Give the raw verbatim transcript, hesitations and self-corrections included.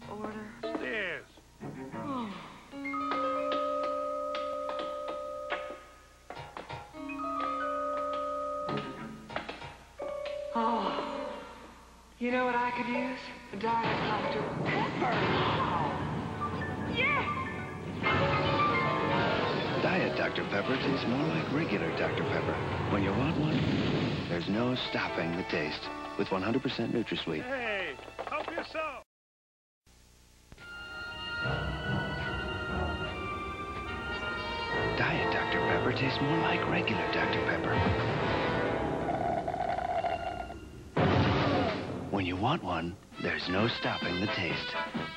order? Stairs. Oh. Oh. You know what I could use? A Diet Doctor Pepper. Oh. Yeah! Diet Doctor Pepper tastes more like regular Doctor Pepper. When you want one, there's no stopping the taste. With one hundred percent NutraSweet. Hey, help yourself. Diet Doctor Pepper tastes more like regular Doctor Pepper. When you want one, there's no stopping the taste.